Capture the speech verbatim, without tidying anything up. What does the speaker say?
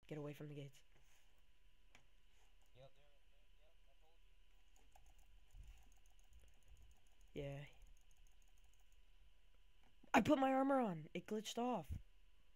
Get away from the gates. Yep, there, there, yep, I told you. Yeah. I put my armor on. It glitched off.